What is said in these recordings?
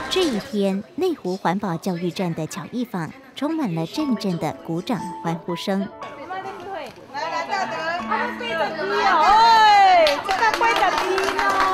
这一天，内湖环保教育站的巧艺坊充满了阵阵的鼓掌欢呼声。 来，大德，非常低哦，哎，这个非常低哦。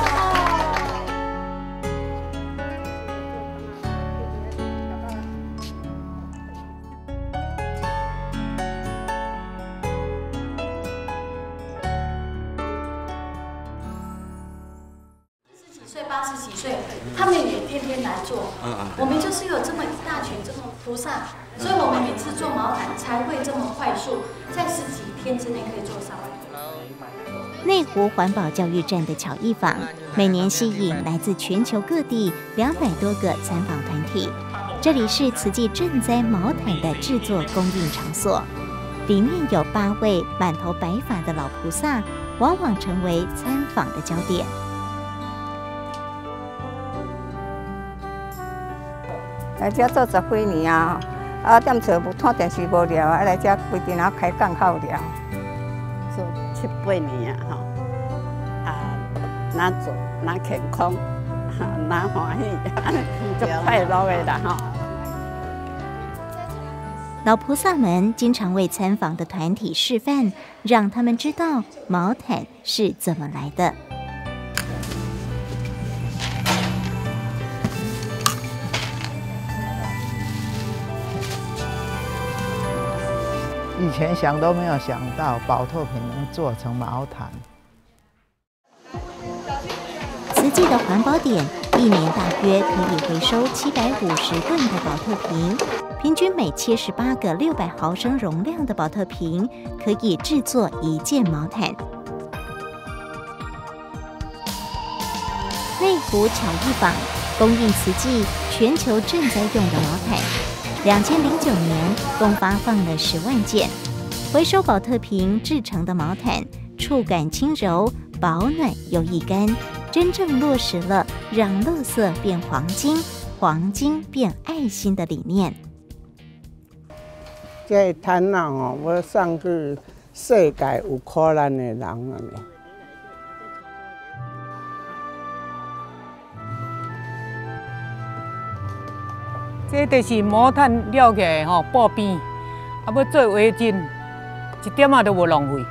80几岁，他们也天天来做。我们就是有这么一大群这么菩萨，所以我们每次做毛毯才会这么快速，在10几天之内可以做上。 内湖环保教育站的巧艺坊，每年吸引来自全球各地200多个参访团体。这里是慈济赈灾毛毯的制作供应场所，里面有8位满头白发的老菩萨，往往成为参访的焦点。 来这做10几年啊，踮厝无看电视无聊，来这规定啊开讲好聊。 做7、8年啊，哪做哪健康，哪欢喜，就快乐的啦哈。 老菩萨们经常为参访的团体示范，让他们知道毛毯是怎么来的。 以前想都没有想到保特瓶能做成毛毯。 慈济的环保点一年大约可以回收750吨的保特瓶，平均每78个600毫升容量的保特瓶可以制作1件毛毯。内湖巧艺坊供应慈济全球赈灾用的毛毯。2009年共发放了10万件，回收保特瓶制成的毛毯，触感轻柔、保暖又易干，真正落实了让垃圾变黄金、黄金变爱心的理念。 这毯啊，我送去世界有苦难的人啊。 这就是毛毯了起来吼，布边，要做围巾，一点仔都无浪费。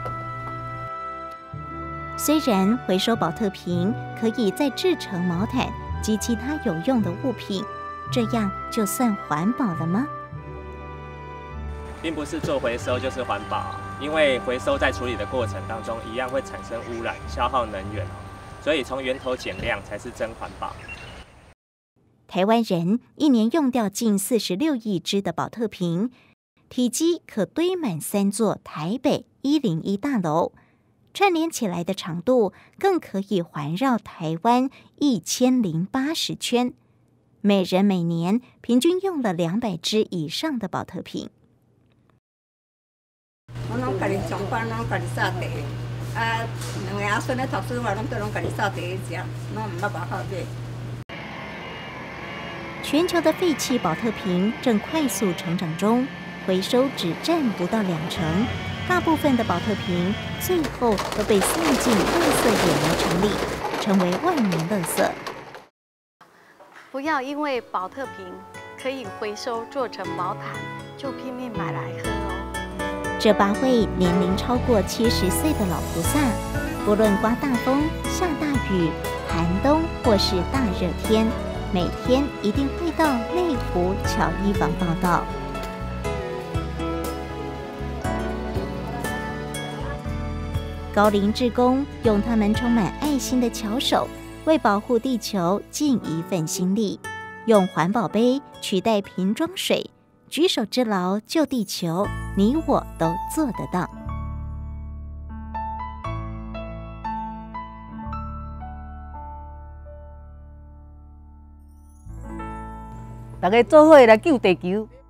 虽然回收保特瓶可以再制成毛毯及其他有用的物品，这样就算环保了吗？ 并不是做回收就是环保，因为回收在处理的过程当中一样会产生污染、消耗能源，所以从源头减量才是真环保。 台湾人一年用掉近46亿只的保特瓶，体积可堆满3座台北101大楼，串联起来的长度更可以环绕台湾1080圈。每人每年平均用了200只以上的保特瓶。 我拢家己上班，拢家己扫地，两个孙咧读书嘛，拢家己扫地食，拢唔捌外口买。 全球的废弃保特瓶正快速成长中，回收只占不到20%，大部分的保特瓶最后都被送进垃圾掩埋场里，成为万年垃圾。 不要因为保特瓶可以回收做成毛毯，就拼命买来喝哦。 这8位年龄超过70岁的老菩萨，不论刮大风、下大雨、寒冬或是大热天，每天一定会到内湖巧艺坊报道。高龄志工用他们充满爱心的巧手，为保护地球尽一份心力，用环保杯取代瓶装水，举手之劳救地球，你我都做得到。 大家做伙来救地球。